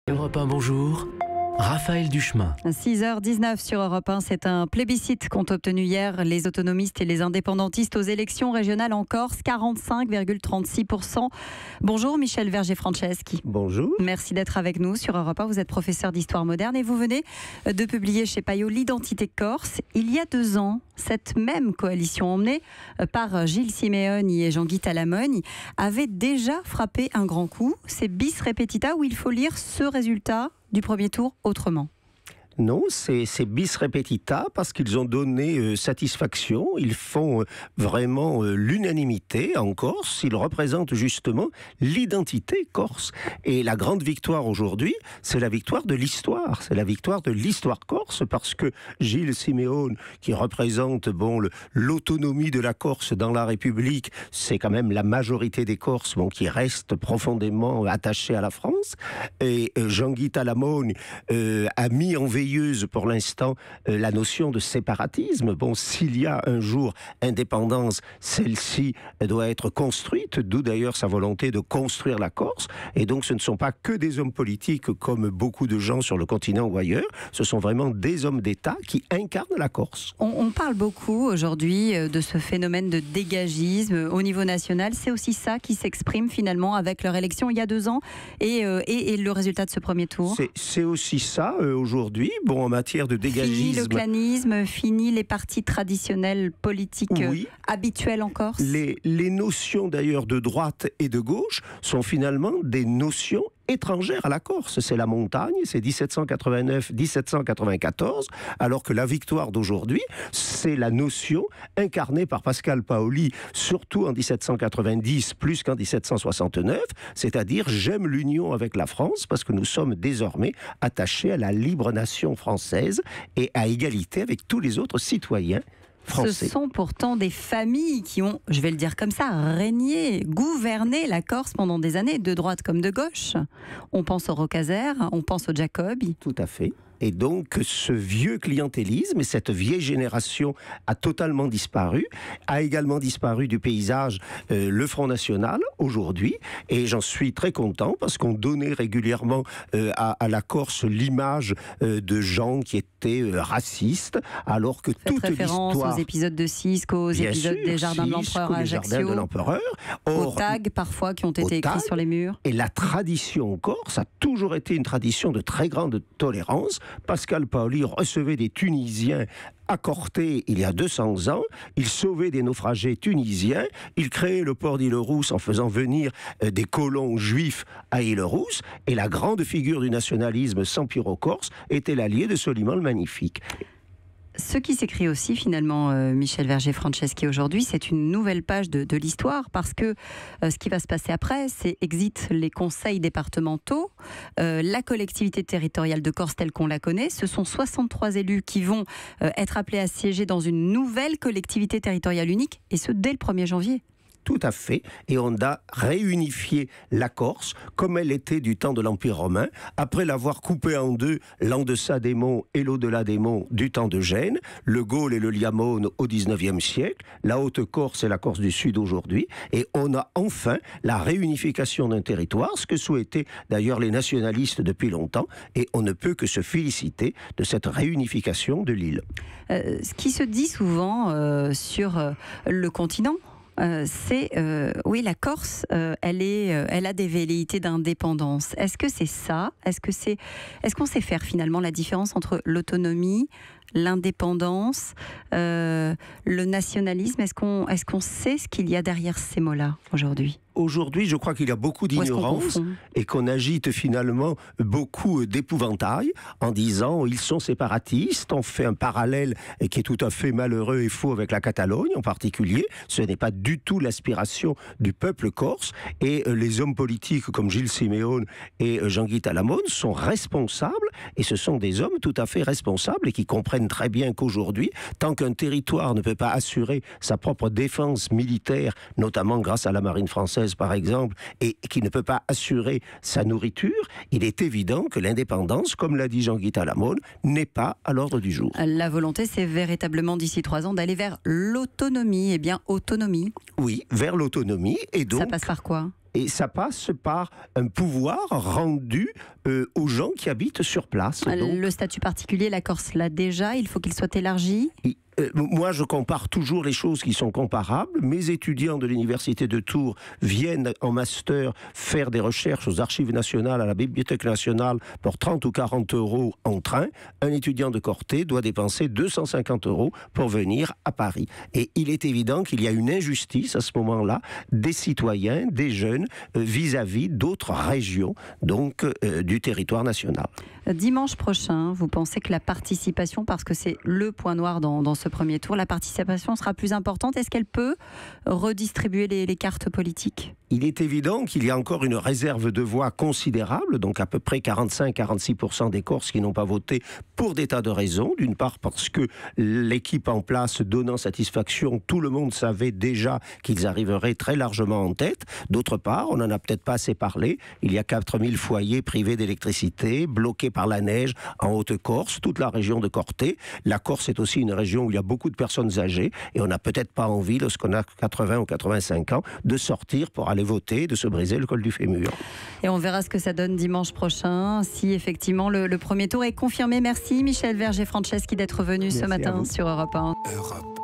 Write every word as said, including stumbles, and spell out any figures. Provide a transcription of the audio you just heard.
Europe un, bonjour. Raphaël Duchemin. six heures dix-neuf sur Europe un, c'est un plébiscite qu'ont obtenu hier les autonomistes et les indépendantistes aux élections régionales en Corse, quarante-cinq virgule trente-six pour cent. Bonjour Michel Verger-Franceschi. Bonjour. Merci d'être avec nous sur Europe un. Vous êtes professeur d'histoire moderne et vous venez de publier chez Payot l'identité corse. Il y a deux ans, cette même coalition emmenée par Gilles Simeoni et Jean-Guy Talamone avait déjà frappé un grand coup. C'est bis repetita où il faut lire ce résultat du premier tour autrement. Non, c'est bis repetita parce qu'ils ont donné euh, satisfaction. Ils font euh, vraiment euh, l'unanimité en Corse. Ils représentent justement l'identité corse. Et la grande victoire aujourd'hui, c'est la victoire de l'histoire. C'est la victoire de l'histoire corse parce que Gilles Simeoni, qui représente bon, l'autonomie de la Corse dans la République, c'est quand même la majorité des Corses bon, qui restent profondément attachés à la France. Et euh, Jean-Guy Talamone euh, a mis en veille pour l'instant euh, la notion de séparatisme. Bon, s'il y a un jour indépendance, celle-ci doit être construite, d'où d'ailleurs sa volonté de construire la Corse. Et donc ce ne sont pas que des hommes politiques comme beaucoup de gens sur le continent ou ailleurs, ce sont vraiment des hommes d'État qui incarnent la Corse. On, on parle beaucoup aujourd'hui de ce phénomène de dégagisme au niveau national. C'est aussi ça qui s'exprime finalement avec leur élection il y a deux ans et, euh, et, et le résultat de ce premier tour. C'est aussi ça euh, aujourd'hui. Bon, en matière de dégagisme... Fini le clanisme, fini les partis traditionnels politiques oui. habituels en Corse. Les, les notions d'ailleurs de droite et de gauche sont finalement des notions étrangère à la Corse. C'est la montagne, c'est dix-sept cent quatre-vingt-neuf dix-sept cent quatre-vingt-quatorze, alors que la victoire d'aujourd'hui, c'est la notion incarnée par Pascal Paoli, surtout en dix-sept cent quatre-vingt-dix, plus qu'en dix-sept cent soixante-neuf, c'est-à-dire j'aime l'union avec la France parce que nous sommes désormais attachés à la libre nation française et à égalité avec tous les autres citoyens français. Ce sont pourtant des familles qui ont, je vais le dire comme ça, régné, gouverné la Corse pendant des années, de droite comme de gauche. On pense au Rocazère, on pense au Jacobi. Tout à fait. Et donc, ce vieux clientélisme et cette vieille génération a totalement disparu, a également disparu du paysage euh, le Front National aujourd'hui. Et j'en suis très content parce qu'on donnait régulièrement euh, à, à la Corse l'image euh, de gens qui étaient euh, racistes, alors que Faites toute référence l'histoire... aux épisodes de Cisco, aux Bien épisodes sûr, des Jardins de l'Empereur à Ajaccio, aux tags parfois qui ont été écrits sur les murs. Et la tradition corse a toujours été une tradition de très grande tolérance. Pascal Paoli recevait des Tunisiens à Corté il y a deux cents ans, il sauvait des naufragés tunisiens, il créait le port d'Île-Rousse en faisant venir des colons juifs à Île-Rousse, et la grande figure du nationalisme sampiro-corse était l'allié de Soliman le Magnifique. Ce qui s'écrit aussi finalement, euh, Michel Verger-Franceschi, aujourd'hui, c'est une nouvelle page de, de l'histoire parce que euh, ce qui va se passer après, c'est exit les conseils départementaux, euh, la collectivité territoriale de Corse telle qu'on la connaît. Ce sont soixante-trois élus qui vont euh, être appelés à siéger dans une nouvelle collectivité territoriale unique, et ce dès le premier janvier. Tout à fait, et on a réunifié la Corse comme elle était du temps de l'Empire romain, après l'avoir coupée en deux, l'en-deçà des monts et l'au-delà des monts du temps de Gênes, le Gaule et le Liamone au dix-neuvième siècle, la Haute-Corse et la Corse du Sud aujourd'hui, et on a enfin la réunification d'un territoire, ce que souhaitaient d'ailleurs les nationalistes depuis longtemps, et on ne peut que se féliciter de cette réunification de l'île. Euh, ce qui se dit souvent euh, sur euh, le continent, Euh, c'est, euh, oui, la Corse, euh, elle, est, euh, elle a des velléités d'indépendance. Est-ce que c'est ça ? Est-ce que c'est, est-ce qu'on sait faire finalement la différence entre l'autonomie, l'indépendance, euh, le nationalisme ? Est-ce qu'on, est-ce qu'on sait ce qu'il y a derrière ces mots-là aujourd'hui ? Aujourd'hui, je crois qu'il y a beaucoup d'ignorance et qu'on agite finalement beaucoup d'épouvantail en disant ils sont séparatistes. On fait un parallèle qui est tout à fait malheureux et faux avec la Catalogne en particulier. Ce n'est pas du tout l'aspiration du peuple corse, et les hommes politiques comme Gilles Simeoni et Jean-Guy Talamone sont responsables, et ce sont des hommes tout à fait responsables et qui comprennent très bien qu'aujourd'hui, tant qu'un territoire ne peut pas assurer sa propre défense militaire, notamment grâce à la marine française par exemple, et qui ne peut pas assurer sa nourriture, il est évident que l'indépendance, comme l'a dit Jean-Guy Talamone, n'est pas à l'ordre du jour. La volonté, c'est véritablement d'ici trois ans d'aller vers l'autonomie. Eh bien, autonomie. Oui, vers l'autonomie. Et donc, ça passe par quoi ? Et ça passe par un pouvoir rendu euh, aux gens qui habitent sur place. Donc, le statut particulier, la Corse l'a déjà, il faut qu'il soit élargi. Et, euh, moi, je compare toujours les choses qui sont comparables. Mes étudiants de l'Université de Tours viennent en master faire des recherches aux Archives nationales, à la Bibliothèque nationale, pour trente ou quarante euros en train. Un étudiant de Corté doit dépenser deux cent cinquante euros pour venir à Paris. Et il est évident qu'il y a une injustice à ce moment-là des citoyens, des jeunes, euh, vis-à-vis d'autres régions, donc euh, du territoire national. Dimanche prochain, vous pensez que la participation, parce que c'est le point noir dans, dans ce premier tour, la participation sera plus importante. Est-ce qu'elle peut redistribuer les, les cartes politiques ? Il est évident qu'il y a encore une réserve de voix considérable, donc à peu près quarante-cinq à quarante-six pour cent des Corses qui n'ont pas voté pour des tas de raisons. D'une part parce que l'équipe en place donnant satisfaction, tout le monde savait déjà qu'ils arriveraient très largement en tête. D'autre part, on n'en a peut-être pas assez parlé. Il y a quatre mille foyers privés d'électricité, bloqués par la neige en Haute-Corse, toute la région de Corté. La Corse est aussi une région où il y a beaucoup de personnes âgées et on n'a peut-être pas envie, lorsqu'on a quatre-vingts ou quatre-vingt-cinq ans, de sortir pour aller voter, de se briser le col du fémur. Et on verra ce que ça donne dimanche prochain, si effectivement le, le premier tour est confirmé. Merci Michel Verger-Franceschi d'être venu Merci ce matin sur Europe un. Europe